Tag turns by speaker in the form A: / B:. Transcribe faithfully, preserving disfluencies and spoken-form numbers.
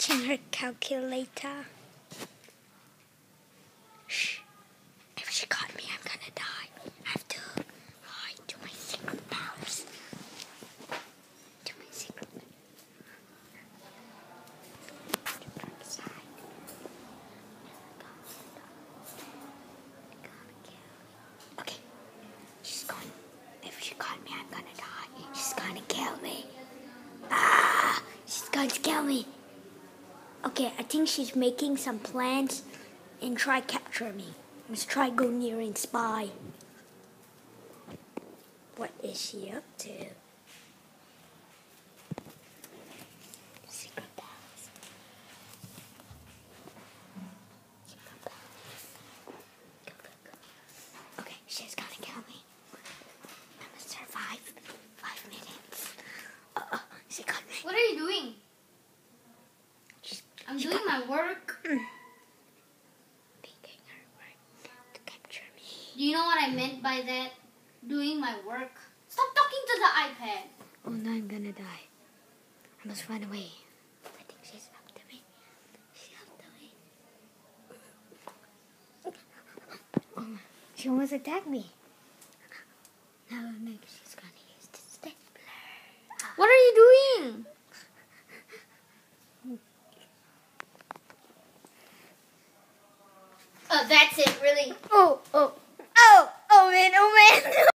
A: watching her calculator. Shh. If she caught me, I'm gonna die. I have to hide to my secret house. To my secret. Okay. She's going. If she caught me, I'm gonna die. She's gonna kill me. Ah! She's going to kill me. Okay, I think she's making some plans and try capture me. Let's try go near and spy. What is she up to? Secret palace. Secret palace. Go, go, go. Okay, she's gonna kill me. I must survive five minutes. Uh oh, she got me.
B: What are you doing?
A: She's,
B: I'm
A: she
B: doing
A: got,
B: my work.
A: making her work to capture me.
B: Do you know what I meant by that? Doing my work. Stop talking to the iPad.
A: Oh no, I'm gonna die. I must run away. I think she's up to me. She's up to me. Oh, she almost attacked me.